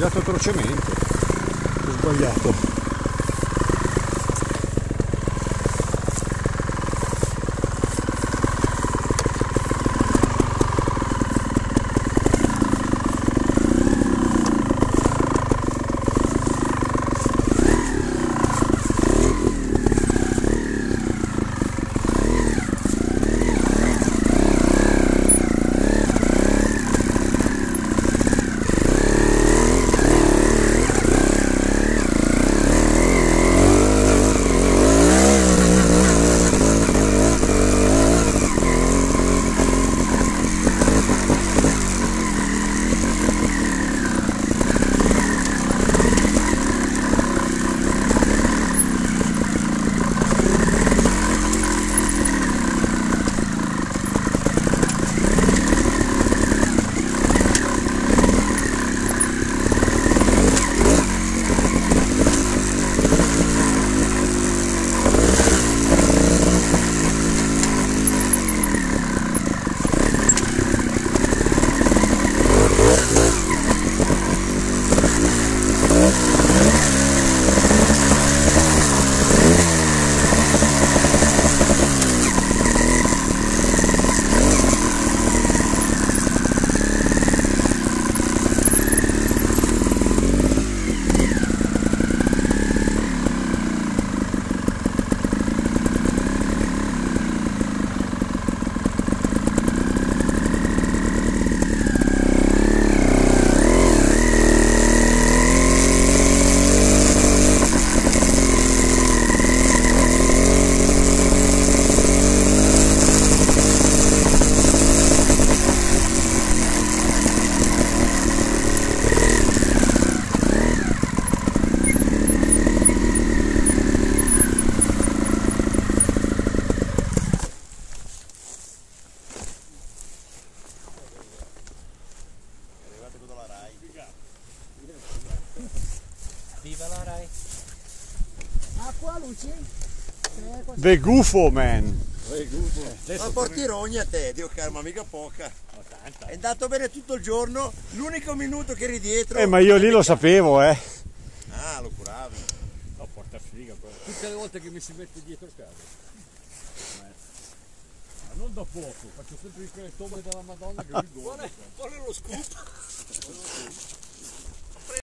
sbagliato crociamento. Ho sbagliato. Viva la Rai! Acqua, luci? The Gufo Man. Ma porti rogna a te, Dio caro, ma mica poca. È andato bene tutto il giorno, l'unico minuto che eri dietro. Ma io lì lo sapevo, Ah, lo curavi. No, porta sfiga poi. Tutte le volte che mi si mette dietro casa. Ma non da poco, faccio sempre quelle tombe della Madonna che mi guarda. Qual è lo scoop?